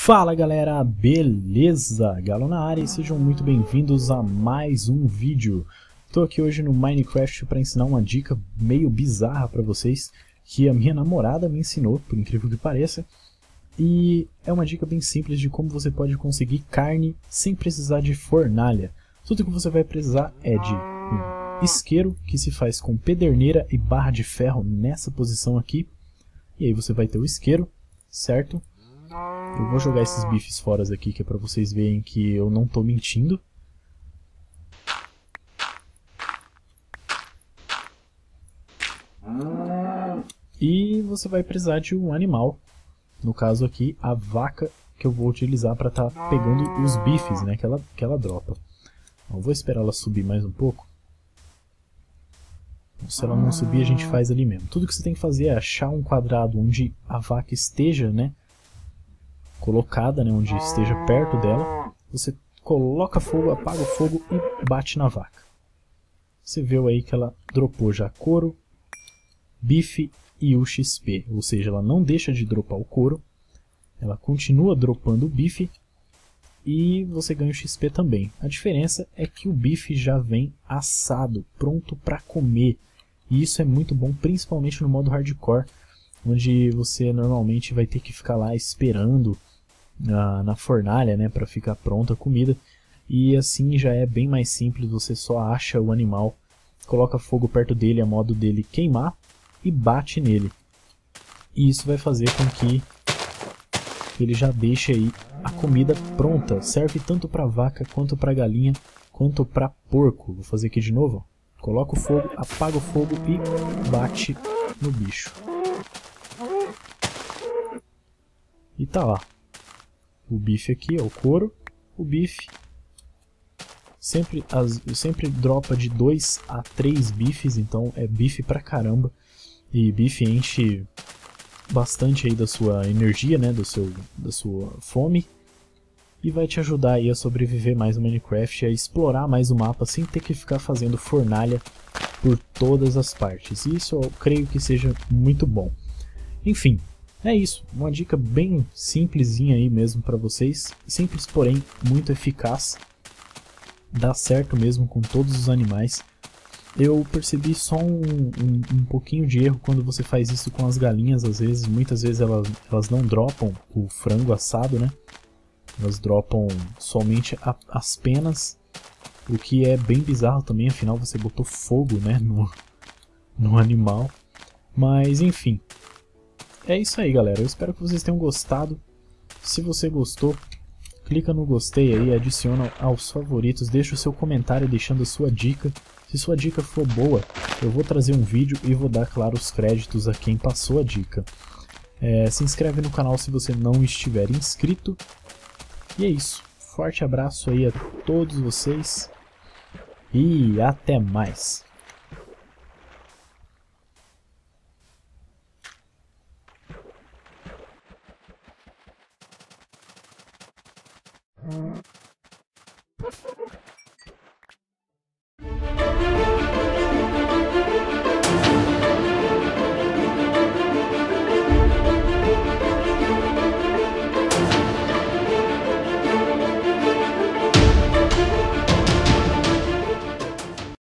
Fala galera, beleza? Galo na área e sejam muito bem-vindos a mais um vídeo. Tô aqui hoje no Minecraft para ensinar uma dica meio bizarra para vocês que a minha namorada me ensinou, por incrível que pareça. E é uma dica bem simples de como você pode conseguir carne sem precisar de fornalha. Tudo que você vai precisar é de um isqueiro que se faz com pederneira e barra de ferro nessa posição aqui. E aí você vai ter o isqueiro, certo? Eu vou jogar esses bifes fora aqui, que é pra vocês verem que eu não tô mentindo. E você vai precisar de um animal. No caso aqui, a vaca que eu vou utilizar para estar pegando os bifes, né, que ela dropa. Eu vou esperar ela subir mais um pouco. Se ela não subir, a gente faz ali mesmo. Tudo que você tem que fazer é achar um quadrado onde a vaca esteja, né, colocada, né, onde esteja perto dela. Você coloca fogo, apaga o fogo e bate na vaca. Você viu aí que ela dropou já couro, bife e o XP. Ou seja, ela não deixa de dropar o couro, ela continua dropando o bife e você ganha o XP também. A diferença é que o bife já vem assado, pronto para comer. E isso é muito bom, principalmente no modo hardcore, onde você normalmente vai ter que ficar lá esperando na fornalha, né, para ficar pronta a comida. E assim já é bem mais simples, você só acha o animal, coloca fogo perto dele a modo dele queimar e bate nele. E isso vai fazer com que ele já deixe aí a comida pronta. Serve tanto para vaca, quanto para galinha, quanto para porco. Vou fazer aqui de novo. Coloca o fogo, apaga o fogo e bate no bicho. E tá lá. O bife aqui, ó, o couro, o bife. Sempre dropa de 2 a 3 bifes, então é bife pra caramba. E bife enche bastante aí da sua energia, né, da sua fome. E vai te ajudar aí a sobreviver mais no Minecraft, a explorar mais o mapa sem ter que ficar fazendo fornalha por todas as partes. E isso eu creio que seja muito bom. Enfim, é isso. Uma dica bem simplesinha aí mesmo para vocês. Simples, porém muito eficaz. Dá certo mesmo com todos os animais. Eu percebi só um pouquinho de erro quando você faz isso com as galinhas, às vezes. Muitas vezes elas não dropam o frango assado, né? Elas dropam somente as penas, o que é bem bizarro também, afinal você botou fogo, né, no animal. Mas enfim, é isso aí galera, eu espero que vocês tenham gostado. Se você gostou, clica no gostei aí, adiciona aos favoritos, deixa o seu comentário deixando a sua dica. Se sua dica for boa, eu vou trazer um vídeo e vou dar, claro, os créditos a quem passou a dica. Se inscreve no canal se você não estiver inscrito. E é isso. Forte abraço aí a todos vocês. E até mais.